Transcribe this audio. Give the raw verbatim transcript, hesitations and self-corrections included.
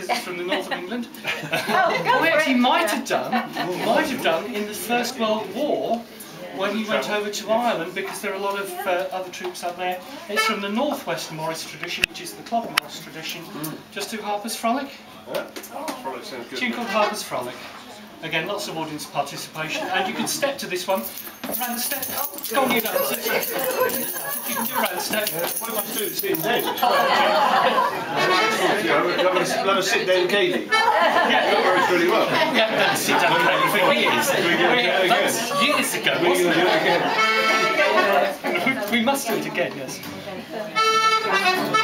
because it's from the north of England. Oh, go we for actually it. might have done, might have done in the First World War when he went over to Ireland, because there are a lot of uh, other troops up there. It's from the Northwest Morris tradition, which is the Clog Morris tradition. Mm. Just do Harper's Frolic. Yeah. Oh, Frolic sounds good. Tune called Harper's Frolic. Again, lots of audience participation, and you can step to this one. Round the step. Oh, go on, you go. You can do a round step. What am I doing? Sitting down? Have a sit down Katie. Yeah, that works really well. Yeah, that sit down Katie for years. That was years ago, wasn't it? We must do it again, yes.